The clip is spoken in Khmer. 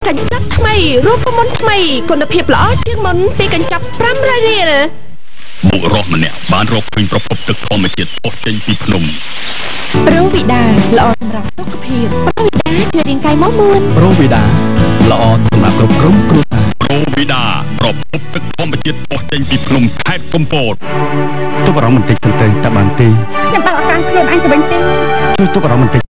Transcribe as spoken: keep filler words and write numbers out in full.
กញ្ចប់ថ្មីរូបមន្តថ្មីគុណភាពល្អជាងមុនពីកញ្ចប់ប្រាំរយរៀលបុករស់ម្នាក់បានរកឃើញប្រភពទឹកធម្មជាតិផុសចេញពីភ្នំប្រូវីដាល្អសម្រាប់សុខភាពប្រូវីដាជួយរាងកាយមាំមួនប្រូវីដាល្អសម្រាប់គ្រប់គ្រងគ្រួសារប្រូវីដាប្រភពទឹកធម្មជាតិផុសចេញពីភ្នំខេត្តកំពតទុកអារម្មណ៍បន្តិចទៅតែបានទេខ្ញុំបើកអាការខ្លួនអញទៅវិញទេជួយទុកអារម្មណ៍បន្តិច